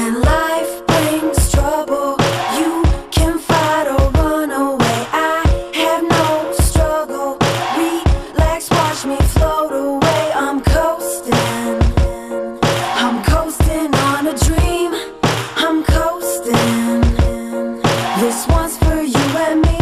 When life brings trouble, you can fight or run away. I have no struggle. Relax, watch me float away. I'm coasting. I'm coasting on a dream. I'm coasting. This one's for you and me.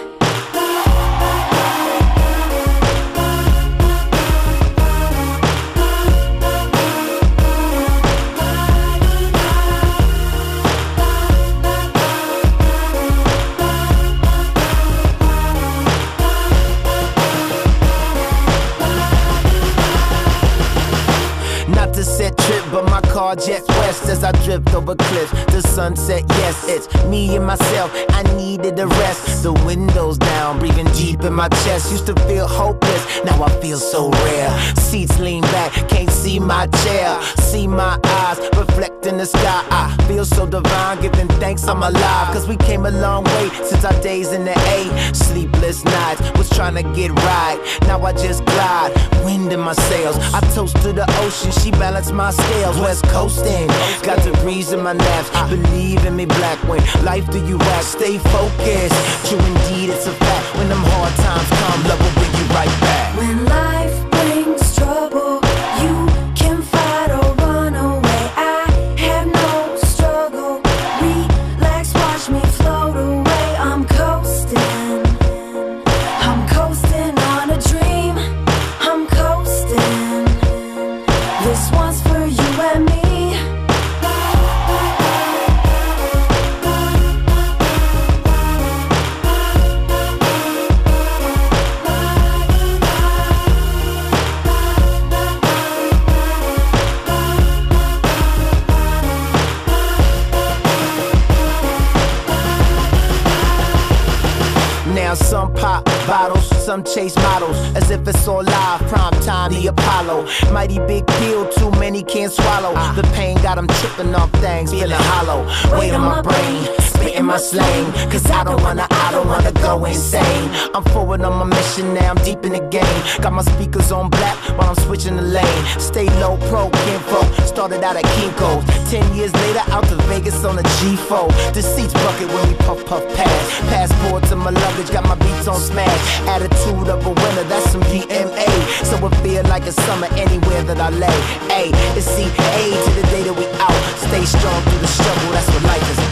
Not to set trip, but my car jets west as I drift over cliffs. The sunset, yes, it's me and myself. I needed a rest. The windows down, breathing deep in my chest. Used to feel hopeless, now I feel so rare. Seats lean back, can't see my chair. See my eyes reflect in the sky. I feel so divine, giving thanks I'm alive. Cause we came a long way since our days in the A. Sleepless nights, was trying to get right. Now I just glide, wind in my sails. I toast to the ocean, she balanced my scales. West coasting, got degrees in my naps. Believe in me, black, when life do you act. Stay focused, true indeed it's a fact. When them hard times come, love will bring you right back. When life brings trouble, you can fight or run away. I have no struggle. Relax, watch me float away. I'm coasting. I'm coasting on a dream. I'm coasting. This one's for you and me. Now some pop bottles, some chase models, as if it's all live, prime time, the Apollo. Mighty big pill, too many can't swallow. The pain got them tripping off things, feeling hollow. Weight on my brain, spitting my slang. Cause I don't wanna go insane. I'm forward on my mission now, I'm deep in the game. Got my speakers on black while I'm switching the lane. Stay low, pro, kinfolk, started out at Kinko's. 10 years later, out to Vegas on a G4. The seats bucket when we puff past. Passport to my luggage, got my beats on smash. Attitude of a winner, that's some DMA. So it feel like a summer anywhere that I lay. Ay, it's CA to the day that we out. Stay strong through the struggle, that's what life is about.